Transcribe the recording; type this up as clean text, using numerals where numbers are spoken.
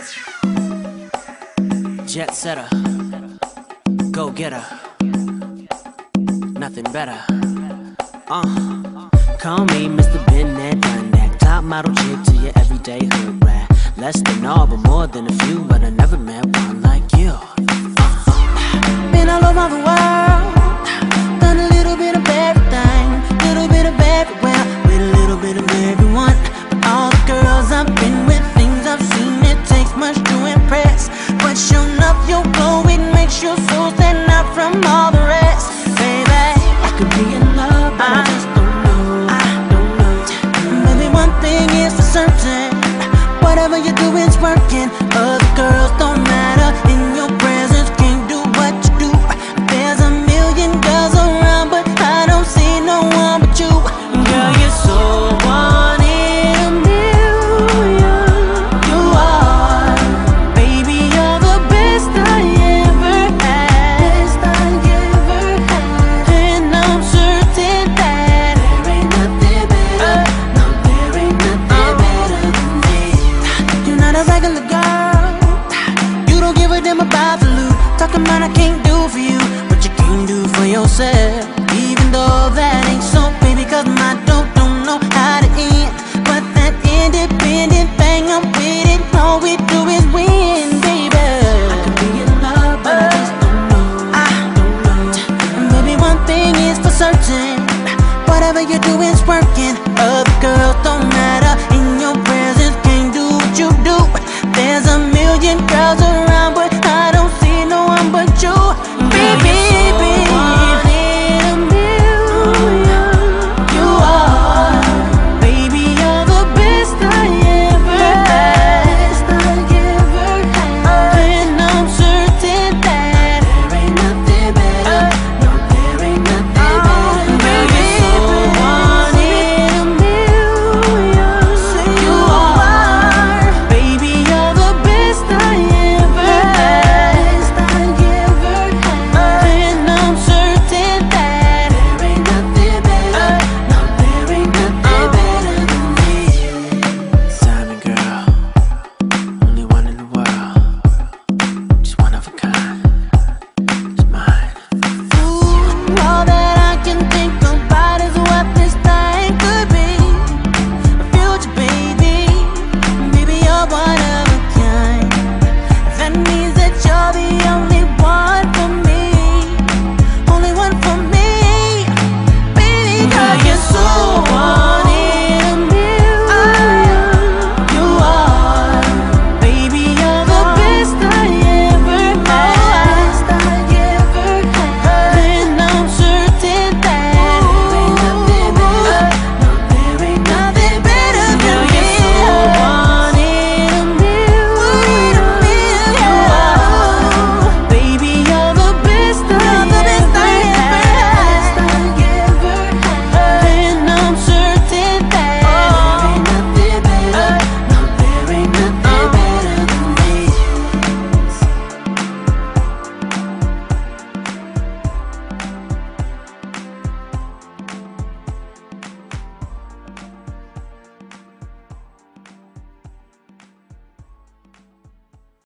Jet setter, go getter, nothing better. Call me Mr. Been there, done that. Top model chick to your everyday hood rat. Less than all, but more than a few. But I never met one like you. Been all over the world, done a little bit of everything, little bit of everywhere, with a little bit of everyone. But all the girls I've been with, things I've seen, it takes much to impress. But sure enough, your glow, it makes your soul stand out from all the rest. Baby, I could be in love, but I just don't know. Baby, one thing is for certain, whatever you do